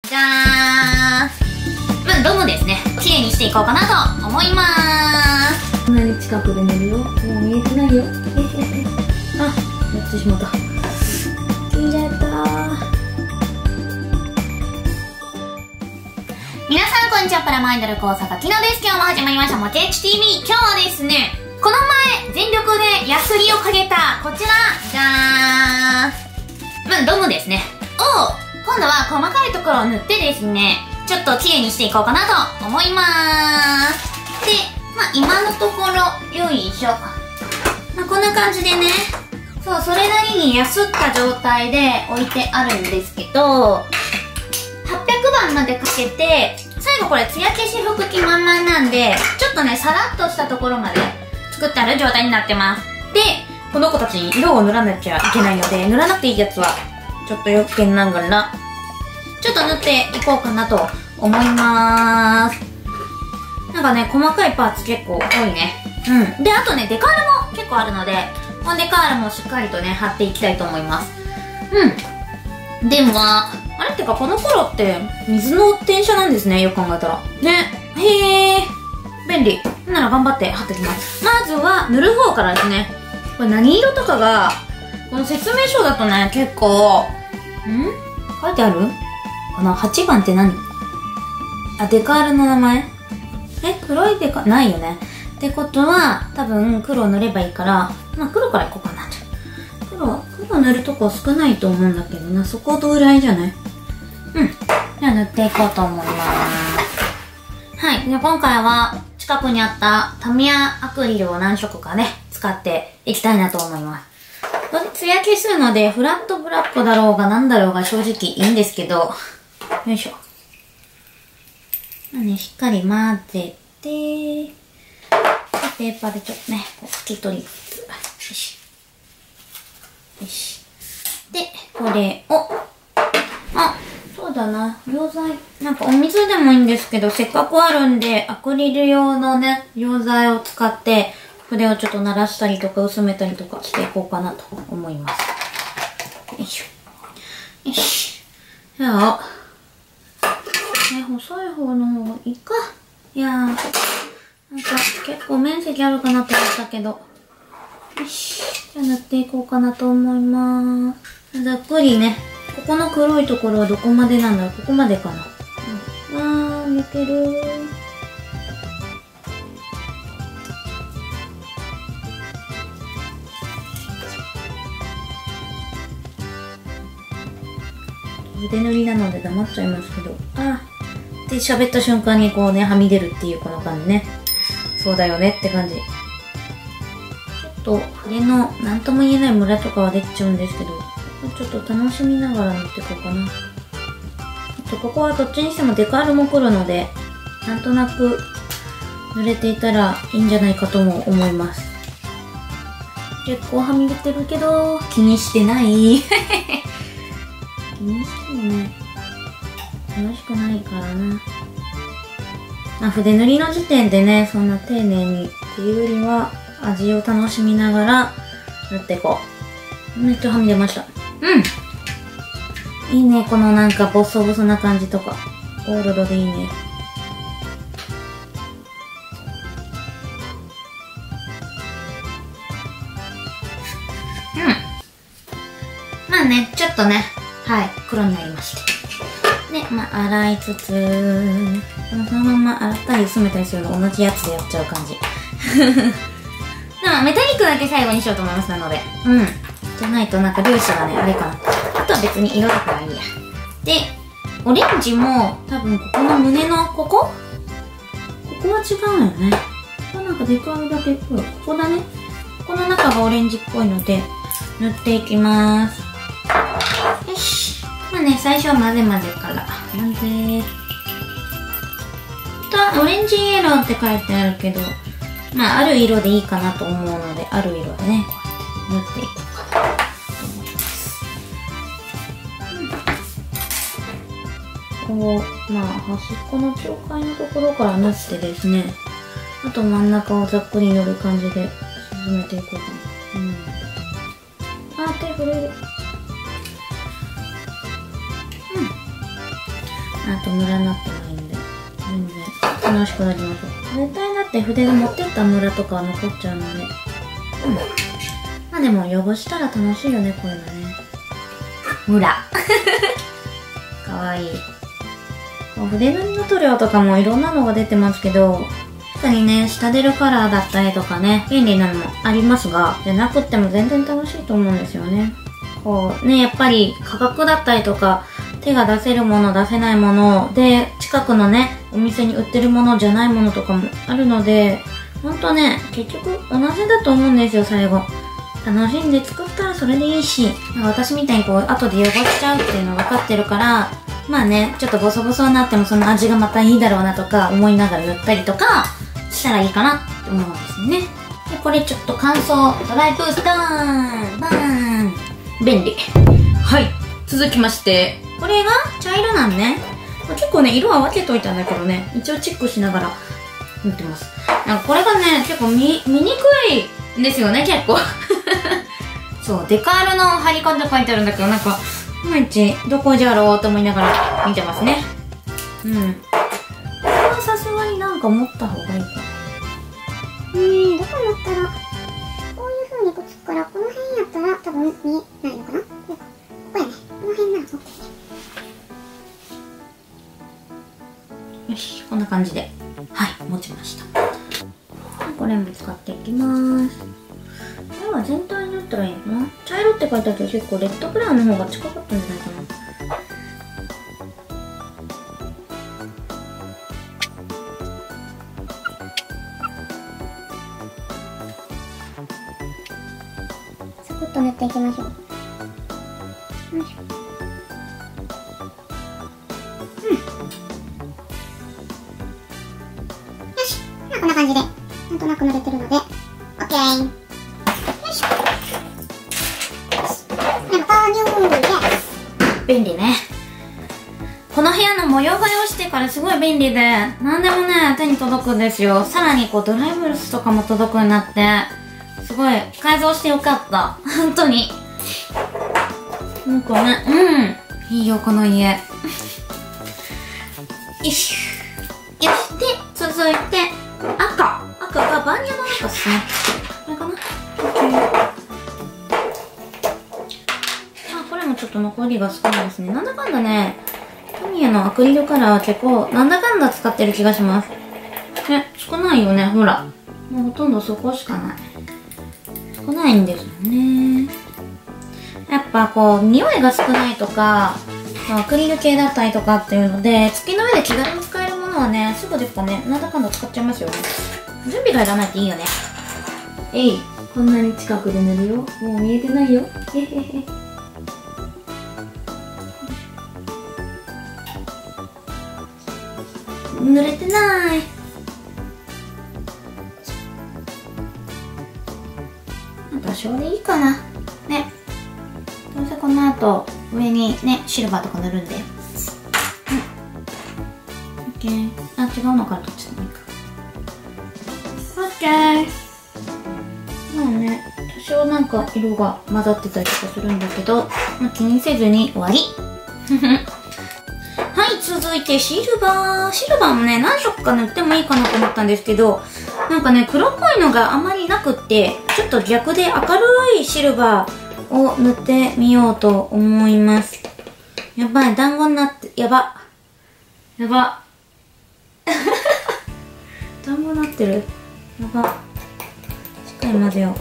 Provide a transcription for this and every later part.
じゃーん。ドムですね。綺麗にしていこうかなと思いまーす。かなり近くで寝るよ。もう見えてないよ。あ、やってしまった。切れたー。皆さんこんにちは、プラマイドル工作きのです。今日も始まりました、もちえち TV。今日はですね、この前、全力でヤスリをかけた、こちら、じゃーん。ドムですね。を、今度は細かいところを塗ってですね、ちょっと綺麗にしていこうかなと思いまーす。で、今のところ、よいしょ。こんな感じでね、そう、それなりにヤスった状態で置いてあるんですけど、800番までかけて、最後これ艶消し拭く気満々なんで、ちょっとね、さらっとしたところまで作ってある状態になってます。で、この子たちに色を塗らなきゃいけないので、塗らなくていいやつは、ちょっとよっけんながら、ちょっと塗っていこうかなと思いまーす。なんかね、細かいパーツ結構多いね。うん。で、あとね、デカールも結構あるので、このデカールもしっかりとね、貼っていきたいと思います。うん。では、あれってかこの頃って水の転写なんですね、よく考えたら。ね。へー。便利。なら頑張って貼ってきます。まずは塗る方からですね。これ何色とかが、この説明書だとね、結構、書いてあるかな？ 8 番って何？あ、デカールの名前？黒いデカ、ないよね。ってことは、多分黒塗ればいいから、黒からいこうかな。黒塗るとこ少ないと思うんだけどな、そこどぐらいじゃない？じゃあ塗っていこうと思います。はい。で、今回は近くにあったタミヤアクリルを何色かね、使っていきたいなと思います。艶消すので、フラットブラックだろうが何だろうが正直いいんですけど、よいしょ。しっかり混ぜて、ペーパーでちょっとね、拭き取りつつ、よし。よし。で、これを、そうだな、溶剤、なんかお水でもいいんですけど、せっかくあるんで、アクリル用のね、溶剤を使って、筆をちょっと慣らしたりとか薄めたりとかしていこうかなと思います。よいしょ。よし。じゃあ、細い方の方がいいか。いやー、なんか結構面積あるかなと思ったけど。よし。じゃあ塗っていこうかなと思います。ざっくりね。ここの黒いところはどこまでなんだろう？ここまでかな。抜ける。筆塗りなので黙っちゃいますけど。で、喋った瞬間にこうね、はみ出るっていうこの感じね。そうだよねって感じ。ちょっと筆のなんとも言えないムラとかは出ちゃうんですけど、ちょっと楽しみながら塗っていこうかな。ここはどっちにしてもデカールも来るので、なんとなく塗れていたらいいんじゃないかとも思います。結構はみ出てるけど、気にしてない。気にしてもね、楽しくないからな。筆塗りの時点でね、そんな丁寧にっていうよりは、味を楽しみながら塗っていこう。めっちゃはみ出ました。いいね、このなんかボソボソな感じとか。ゴールドでいいね。ちょっとね、はい、黒になりまして。で、洗いつつ、そのまま洗ったり薄めたりするの同じやつでやっちゃう感じ。メタリックだけ最後にしようと思います、なので。じゃないとなんか粒子がね、あれかな。あとは別に色とかはいいや。で、オレンジも多分ここの胸のここは違うよね。ここなんかデカールだけっぽい。ここだね。ここの中がオレンジっぽいので、塗っていきます。よし。最初は混ぜ混ぜから。混ぜ。オレンジイエローって書いてあるけど、ある色でいいかなと思うので、ある色でね、塗っていこうかなと思います。こう、端っこの境界のところから塗ってですね、あと真ん中をざっくり塗る感じで進めていこうかな。手震える。 あとムラになってないんで全然楽しくなります。絶対だって筆が持ってったムラとかは残っちゃうので、まあでも汚したら楽しいよね、こういうのね。ムラかわいい。筆塗りの塗料とかもいろんなのが出てますけど、確かにね、下出るカラーだったりとかね、便利なのもありますが、じゃなくっても全然楽しいと思うんですよね。こうね、やっぱり価格だったりとか、手が出せるもの出せないもので、近くのね、お店に売ってるものじゃないものとかもあるので、ほんとね、結局同じだと思うんですよ、最後。楽しんで作ったらそれでいいし、私みたいにこう、後で汚しちゃうっていうの分かってるから、まあね、ちょっとボソボソになってもその味がまたいいだろうなとか思いながら塗ったりとかしたらいいかなって思うんですよね。で、これちょっと乾燥ドライブースターバーン便利。はい。続きまして、これが茶色なんね。結構ね、色は分けといたんだけどね、一応チェックしながら塗ってます。なんかこれがね、結構見にくいんですよね、結構。そう、デカールの貼り方書いてあるんだけど、なんか、いまいちどこじゃろうと思いながら見てますね。うん。これはさすがになんか持った方がいいか。 どこ持ったら、こういう風にくっつくから、この辺やったら多分見えないのかな。ここやね。この辺なら OK。 よし、こんな感じで。はい、持ちました。これも使っていきます。これは全体に塗ったらいいのかな。茶色って書いてあるけど結構レッドブラウンの方が近かったんじゃないかな。 サクッと塗っていきましょう。よいしょ。よし。こんな感じで、なんとなく塗れてるので、OK。よいしょ。 便利ね。この部屋の模様替えをしてからすごい便利で、何でもね、手に届くんですよ。さらにこうドライブルスとかも届くようになって、すごい改造してよかった。本当に。なんかね、いいよ、この家。よいしょ。よし。で、続いて、赤がバーニャの赤っすね。これかな。これもちょっと残りが少ないですね。なんだかんだね、タミヤのアクリルカラー結構、なんだかんだ使ってる気がします。ね、少ないよね、ほら。もうほとんどそこしかない。少ないんですよね。やっぱこう、匂いが少ないとか、アクリル系だったりとかっていうので、月の上で気軽に使えるものはね、すぐですかね、なんだかんだ使っちゃいますよね。準備がいらないっていいよね。こんなに近くで塗るよ。もう見えてないよ。へへへ。濡れてない。多少でいいかな。ね。どうせこの後、上にね、シルバーとか塗るんで。オッケー。あ、違うのから取っちゃってもいいか。オッケー。まあね、多少なんか色が混ざってたりとかするんだけど、まあ、気にせずに終わり。はい、続いてシルバー。シルバーもね、何色か塗ってもいいかなと思ったんですけど、なんかね、黒っぽいのがあまりなくって、ちょっと逆で明るいシルバーを塗ってみようと思います。やばい、団子になって、やば。団子になってる。やば。しっかり混ぜよう。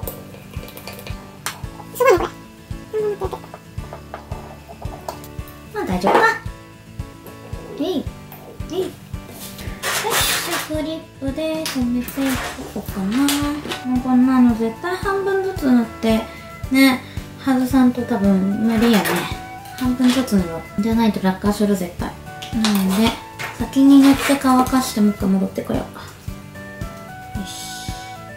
すごいね、これ。 まあ大丈夫か。フリップで止めていこうかな。もうこんなの絶対半分ずつ塗ってね、外さんと多分無理やね。半分ずつ塗ろう。じゃないと落下する絶対。なので先に塗って乾かしてもう一回戻ってこよう。よし。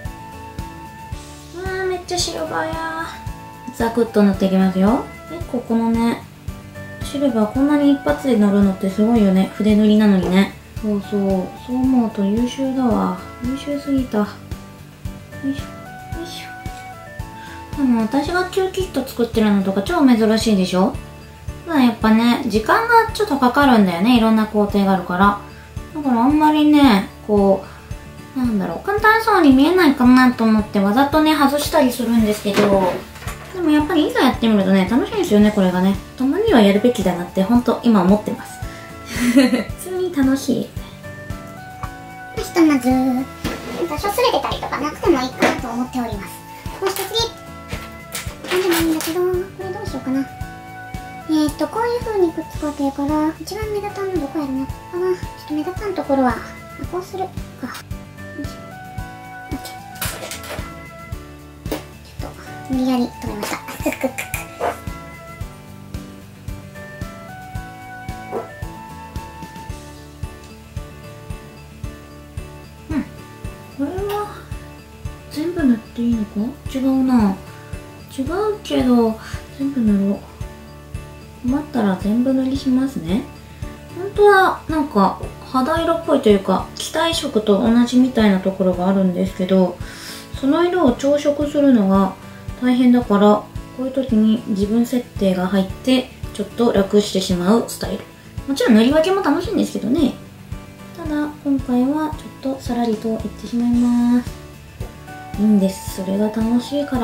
うわー、めっちゃシルバーやー。ザクッと塗っていきますよ。結構このね、シルバーこんなに一発で塗るのってすごいよね。筆塗りなのにね。そう思うと優秀だわ。優秀すぎた。よいしょ、よいしょ。でも私がキューキット作ってるのとか超珍しいでしょ。 ただやっぱね、時間がちょっとかかるんだよね。いろんな工程があるから。だからあんまりね、こう、なんだろう、簡単そうに見えないかなと思ってわざとね、外したりするんですけど、でもやっぱりいざやってみるとね、楽しいですよね、これがね。たまにはやるべきだなって、ほんと今思ってます。普通に楽しい。 ひとまず、場所すれてたりとかなくてもいいかなと思っております。そして次、なんでもいいんだけど、これどうしようかな。こういう風にくっつこうというから、一番目立たんのどこやろな。ここかな。ちょっと目立たんところは、こうするか。よいしょ。オッケー。ちょっと、無理やり止めました。 これは全部塗っていいのか？違うな。違うけど全部塗ろう。困ったら全部塗りしますね。本当はなんか肌色っぽいというか気体色と同じみたいなところがあるんですけど、その色を調色するのが大変だから、こういう時に自分設定が入ってちょっと楽してしまうスタイル。もちろん塗り分けも楽しいんですけどね。ただ今回はちょっとさらりといってしまいます。いいんです、それが楽しいから。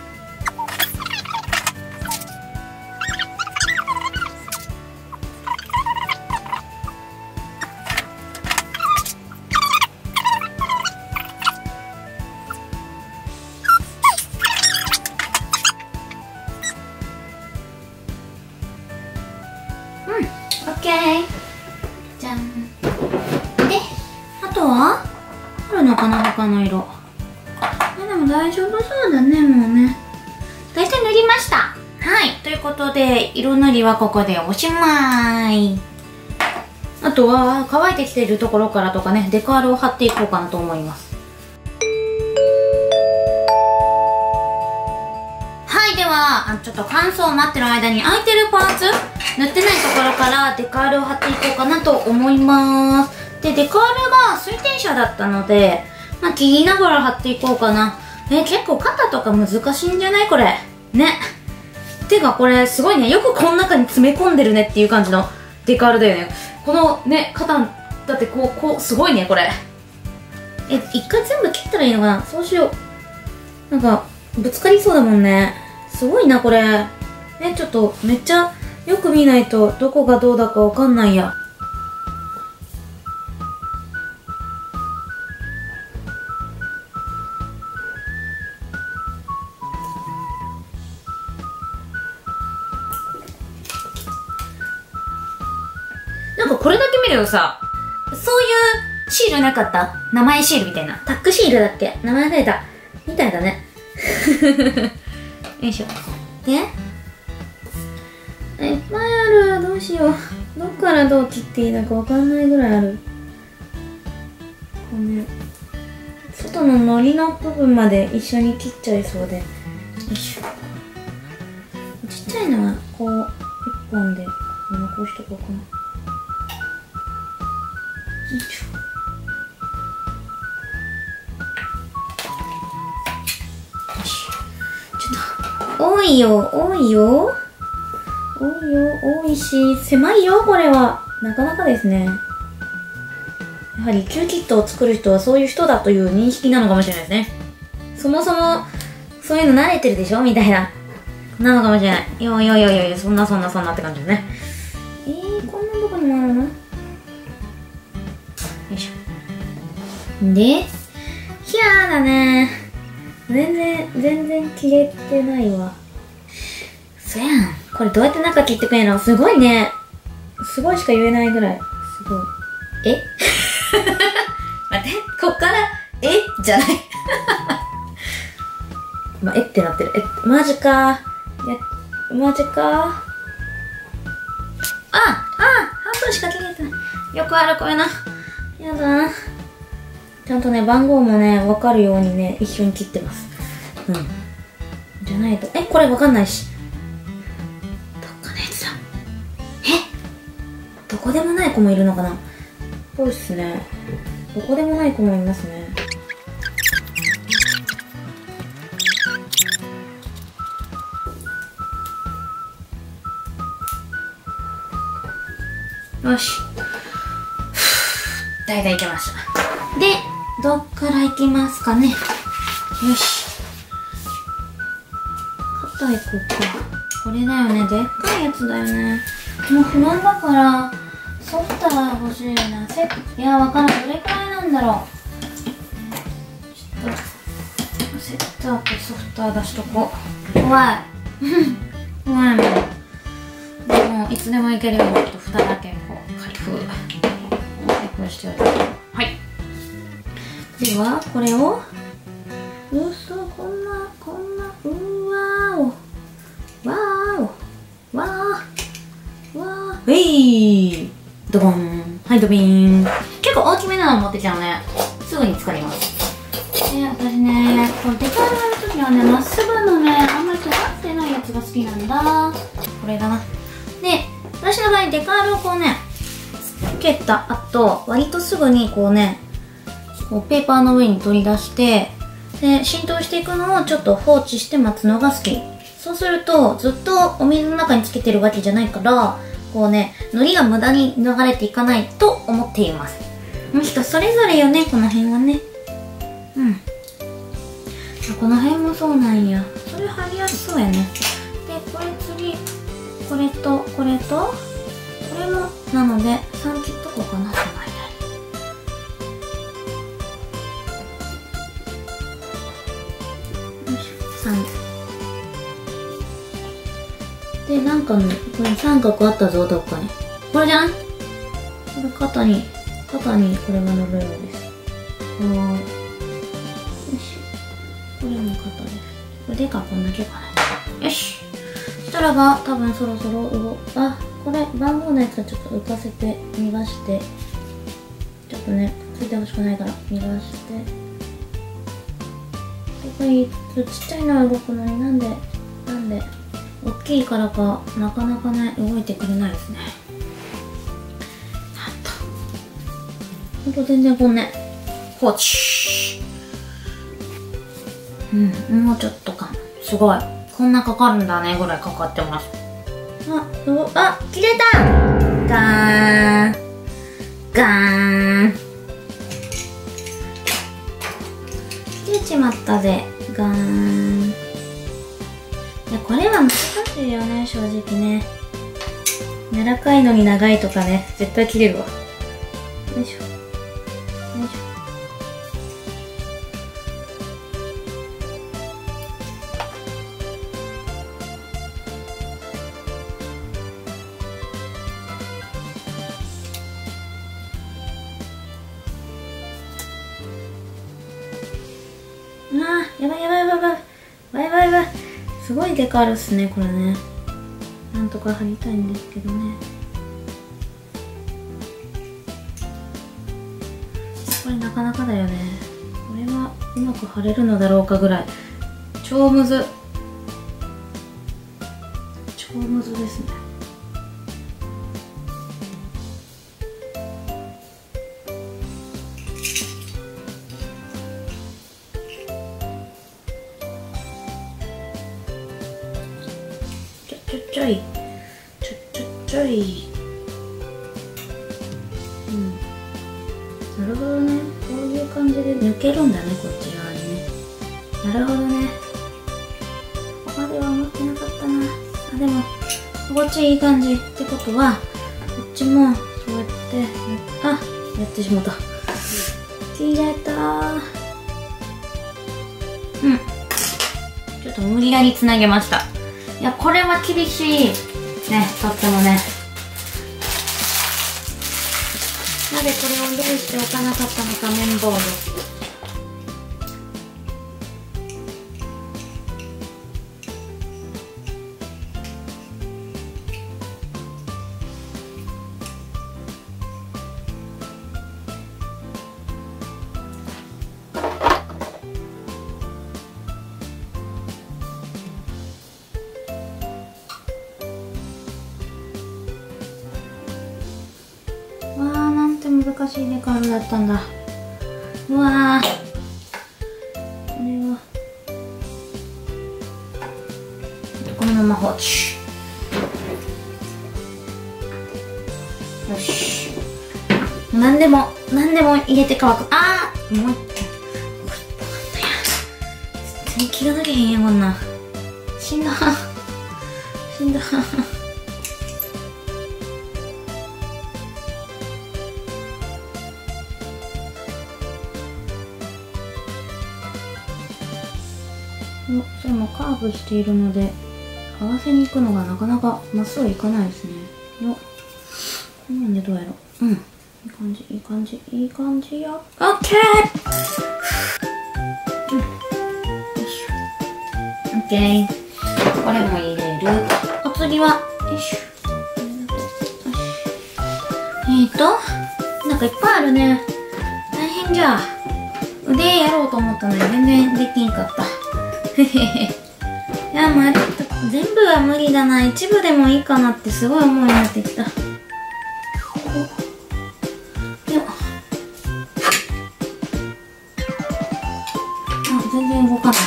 オッケー。じゃん。で、あとはあるのかな、他の色。でも大丈夫そうだね、もうね。大体塗りました。はい。ということで、色塗りはここでおしまい。あとは、乾いてきているところからとかね、デカールを貼っていこうかなと思います。はい。では、ちょっと乾燥を待ってる間に空いてるパーツ塗ってないところからデカールを貼っていこうかなと思います。で、デカールが水転写だったので、まあ、切りながら貼っていこうかな。結構肩とか難しいんじゃないこれ。ね。てかこれすごいね。よくこの中に詰め込んでるねっていう感じのデカールだよね。このね、肩、だってこう、すごいね、これ。一回全部切ったらいいのかな？そうしよう。なんか、ぶつかりそうだもんね。すごいな、これ。ちょっと、めっちゃ、よく見ないとどこがどうだかわかんないや。なんかこれだけ見るとさ、そういうシールなかった？名前シールみたいな。タックシールだっけ？名前出た。みたいだね。よいしょ。でいっぱいある。どうしよう。どっからどう切っていいのかわかんないぐらいある。このね、外の糊の部分まで一緒に切っちゃいそうで。よいしょ。ちっちゃいのはこう一本で残しとこうかな。よいしょ。多いよ、多いよ。多いよ、多いし、狭いよ、これは。なかなかですね。やはり、キューキットを作る人はそういう人だという認識なのかもしれないですね。そもそも、そういうの慣れてるでしょみたいな。なのかもしれない。いやいやいやいや、そんなって感じですね。こんなとこにもあるの？よいしょ。で、ひゃーだね。全然切れてないわ。そやん。これどうやって中切ってくれんの？すごいね。すごいしか言えないぐらい。すごい。待って、こっから、じゃない。ってなってる。マジか。マジか。半分しか切れてない。よくある、これな。やだな。ちゃんとね、番号もね、わかるようにね、一緒に切ってます。じゃないと。これわかんないし。どっかのやつだ。どこでもない子もいるのかな？そうですね。どこでもない子もいますね。 よし。だいたいいけました。で、どっから行きますかね。よし。肩行こうか。これだよね。でっかいやつだよね。もう不安だから、ソフター欲しいな。いや、わからん。どれくらいなんだろう。ちょっと、セッターとソフター出しとこう。怖い。怖いもん。でも、いつでもいけるように、蓋だけこう、開封しておいて。はい。では、これを、こんな、うわーお。わー、ウェイドボン。はい、ドビーン。結構大きめなの持ってきたのね。すぐに使います。で、私ね、このデカールやるときはね、まっすぐのね、あんまり尖ってないやつが好きなんだ。これだな。で、私の場合、デカールをこうね、つけた後、割とすぐにこうね、こうペーパーの上に取り出して、で、浸透していくのをちょっと放置して待つのが好き。そうすると、ずっとお水の中につけてるわけじゃないから、こうね、海苔が無駄に流れていかないと思っています。人それぞれよね、この辺はね。うん。この辺もそうなんや。それ貼りやすそうやね。で、これ次、これと、これと、これも、なので、3切っとこうかな、その間に。よいしょ、3。で、なんかね、これ三角あったぞ、どっかに。これじゃん？これ肩にこれが乗るようです。よいしょ。これも肩です。これでかこんだけかな。よし。そしたらば、多分そろそろこれ番号のやつはちょっと浮かせて逃がして、ちょっとね、ついてほしくないから逃がして。これちっちゃいのは動くのになんで大きいからかなかなかね動いてくれないですね。なんとほんと全然こんね放置。もうちょっとかも。すごいこんなかかるんだねぐらいかかってます。切れた。ガーン切れちまったぜ。ガーン。いや、これは難しいよね、正直ね。柔らかいのに長いとかね、絶対切れるわ。よいしょ。よいしょ。やばい。すごいデカールっすね、これね。なんとか貼りたいんですけどね。これなかなかだよね。これはうまく貼れるのだろうかぐらい。超むずですね。ちょい。なるほどね。こういう感じで抜けるんだね、こっち側にね。なるほどね。ここまでは思ってなかったな。でも、心地いい感じってことは、こっちも、そうやって、やってしまった。切れたー。ちょっと無理やりつなげました。いや、これは厳しい。ね、とってもね。なぜこれを用意しておかなかったのか、綿棒です。難しいデカールだったんだ。うわー、これはこのまま放置。よし。 何でも入れて乾く。あーもう一本。全然気が抜けへんやん、こんなん。死んだ。死んだ。それもカーブしているので、合わせに行くのがなかなかまっすぐいかないですね。よっ。こんなんでどうやろう。うん。いい感じ、いい感じ、いい感じよ。オッケー。うん。よいしょ。オッケー。これも入れる。お次は、よいしょ。なんかいっぱいあるね。大変じゃ。腕やろうと思ったのに全然できんかった。へへへ。いや、まあ、ちょっと全部は無理だな。一部でもいいかなってすごい思いになってきた。よっ。あ、全然動かない。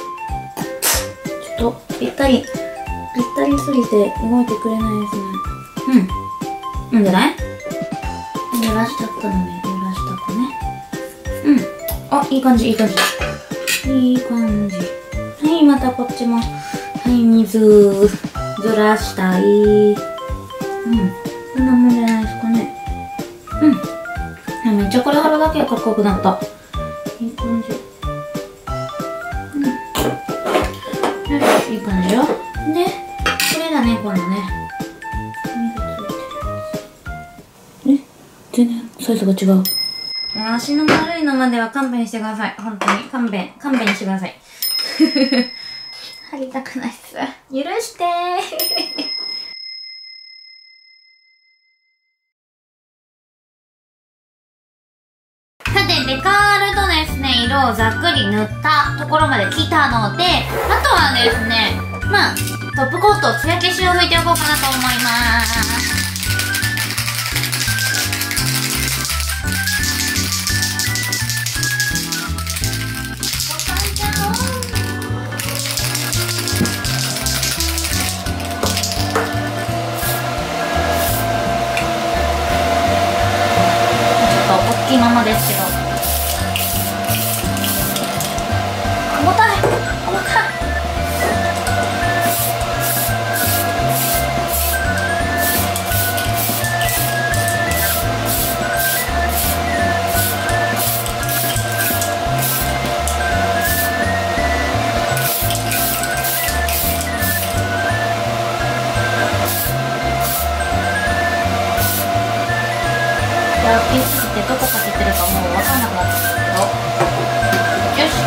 ちょっと、ぴったりすぎて動いてくれないですね。うん。いいんじゃない？揺らしたったので、揺らしたくね。うん。あ、いい感じ、いい感じ。いい感じ。はい、またこっちも。はい、水ずらしたい。うん。こんなもんじゃないですかね。うん。めっちゃこれ貼るだけでかっこよくなった。いい感じ。うん。よし、いい感じよ。で、これだね、今度ね。水ついてる。全然サイズが違う。足の丸いのまでは勘弁してください。本当に。勘弁してください。貼りたくないっす。許してー。さて、デカールとですね、色をざっくり塗ったところまで来たので、あとはですね、まあ、トップコート、艶消しを拭いておこうかなと思います。大きいままですけど、重たい。大きすぎてどこかけてるかもう分かんなくなってきたけど、よし、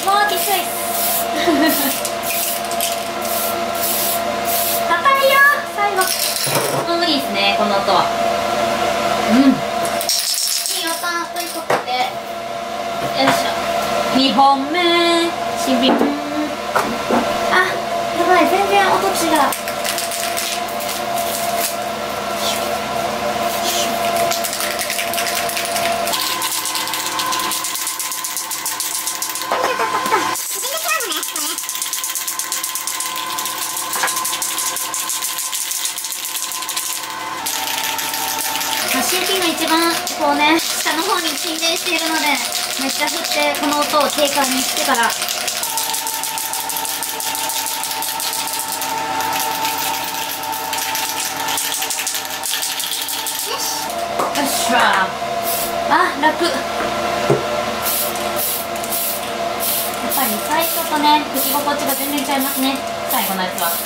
わーきつい硬いよ最後。もう無理ですねこの音は。いい音ということで、よいしょ2本目シビン。あ、やばい全然音違う。CP が一番こうね下の方に沈殿しているので、めっちゃ振ってこの音を軽快にしてから。よっしゃー。あ、楽。やっぱり最初とね吹き心地が全然違いますね。最後のやつは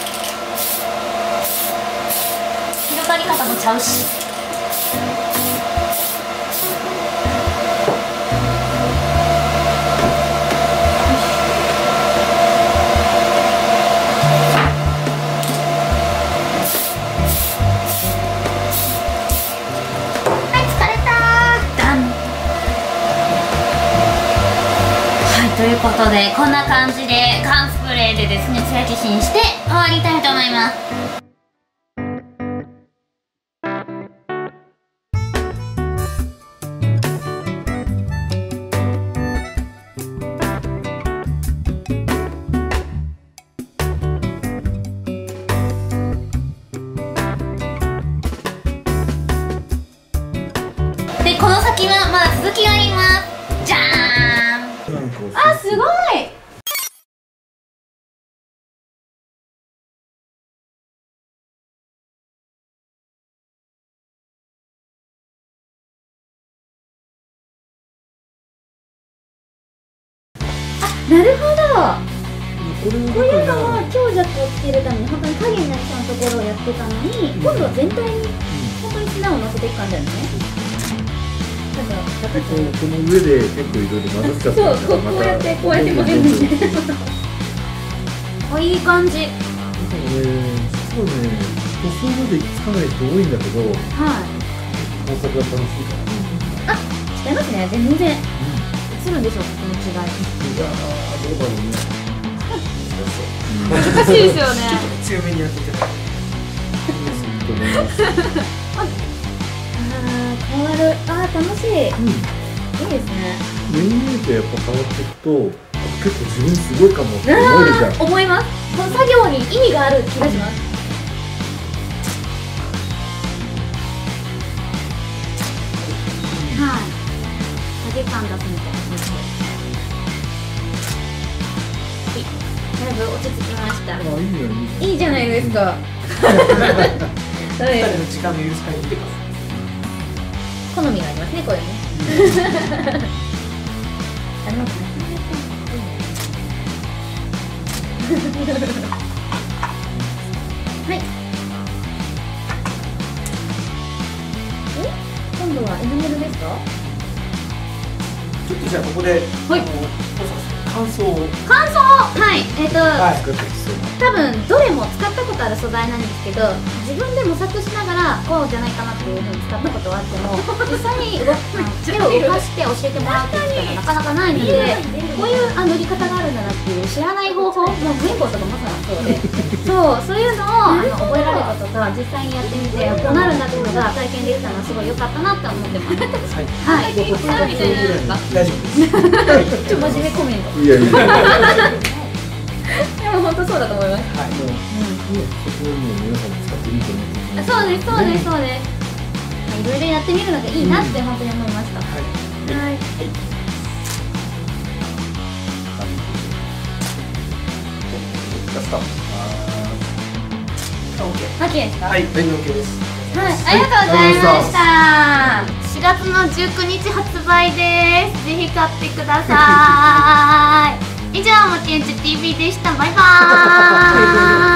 広がり方もちゃうし。ということでこんな感じで缶スプレーでですね艶消しにして終わりたいと思います。でこの先はまだ続きがあります。じゃーん。あ、すごい。なるほど。こういうのは強弱をつけるために本当に影になりそうなところをやってたのに、今度は全体に本当に砂を乗せていく感じなんですね。 この上で結構いろいろ混ざっちゃった。 そう、こうやっても全部あ、いい感じ。 そうね、塗装までつかない人多いんだけど、 はい。 工作が楽しいから。 あ、違いますね、全然。映るんでしょうか、この違い。 いやー、どうだろうね。 難しいですよね。 強めにやってて。 と思います。 変わる。あー、楽しい。いいですね。 目に見えてやっぱ変わっていくと、結構自分すごいかもって思えるじゃん。 思います。この作業に意味がある気がします。はい。影感出すみたいな感じで。はい。だいぶ落ち着きました。 あ、いいじゃん。 いいじゃないですか。 二人の時間の許す限りで好みがありますね、こういうね。ありますね。はい。今度はエナメルですか？ ちょっとじゃあここで、 はい、 感想を。 感想、はい、 はい、 多分どれも使ったことある素材なんですけど、自分で模索しながらこうじゃないかなっていうふうに使ったことはあっても、実際に手を動かして教えてもらうっていうのがなかなかないので、こういう塗り方があるんだなっていう知らない方法、もう全部とかまさにそうで、そういうのを覚えられたとか、実際にやってみてこうなるんだっていうのが体験できたのはすごい良かったなって思ってます。はい、これみたいなのですか？ 大丈夫です。 ちょっと真面目コメント。 いやいや。 でも本当そうだと思います。 はい。もうそこをもう皆さん使っていいと思います。 そうです、そうです、そうです。いろいろやってみるのがいいなって本当に思いました。はい。オッケーですか？ はい、大丈夫です。 はい、ありがとうございました。4月の19日発売です。ぜひ買ってください。以上、もちえんち TV でした。バイバーイ。